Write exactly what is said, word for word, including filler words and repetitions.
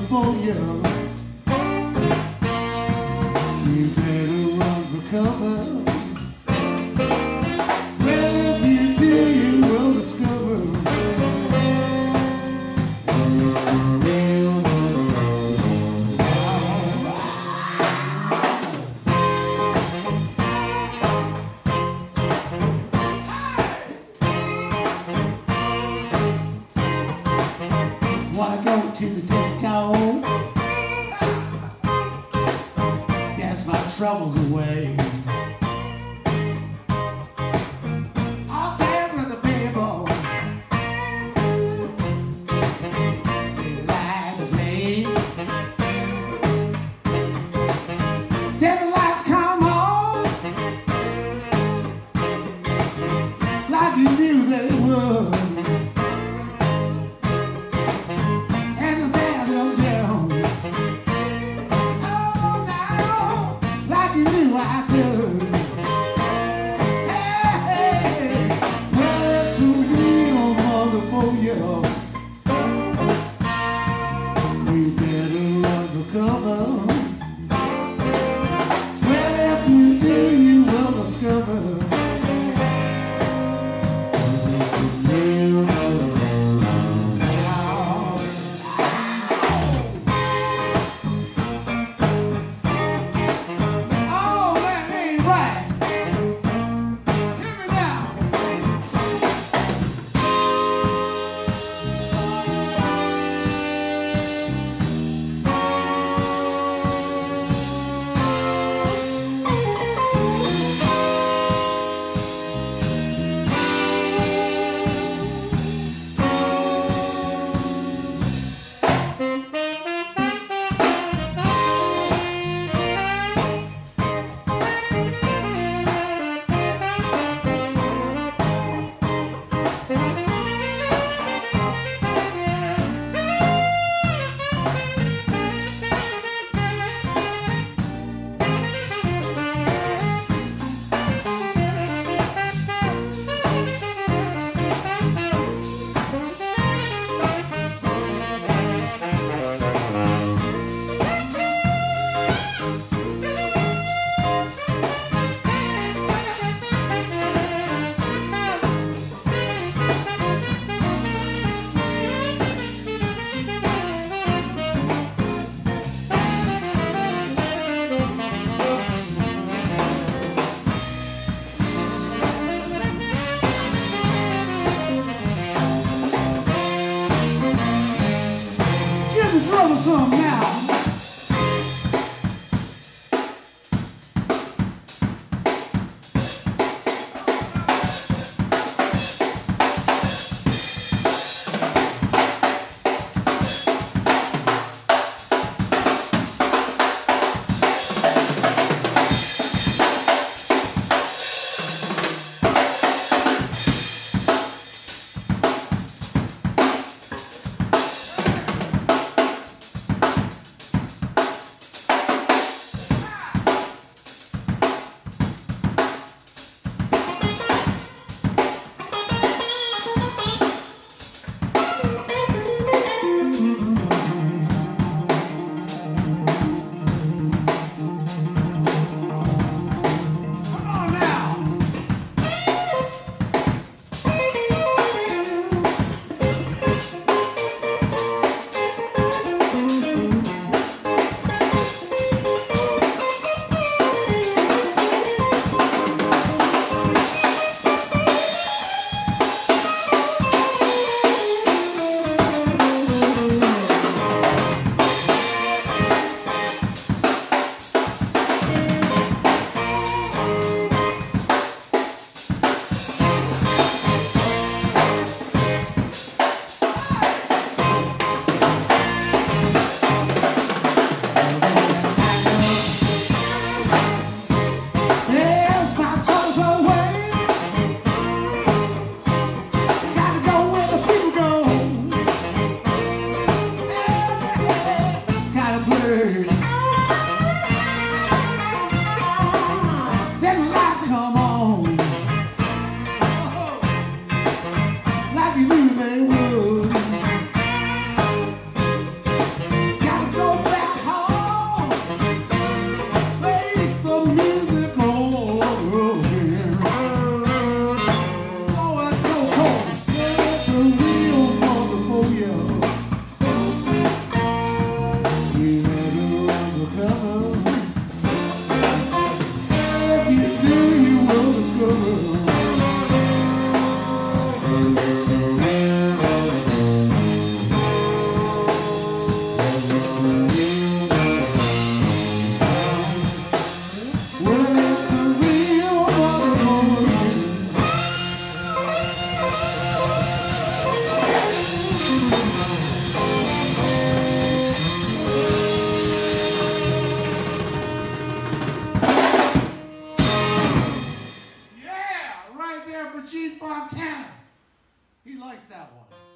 for you. You better run for cover. Well, if you do, you will discover it's a real mother. Wanna go to the disco? Dance my troubles away. I'll dance with the people. They like to play. Then the lights come on, like you knew they would. I said, hey, hey, well, it's a real mother for you. We better run for cover. Well, if you do, you will discover it's a real mother. Some now. Like you knew they would. Gotta Gene Fontana. He likes that one.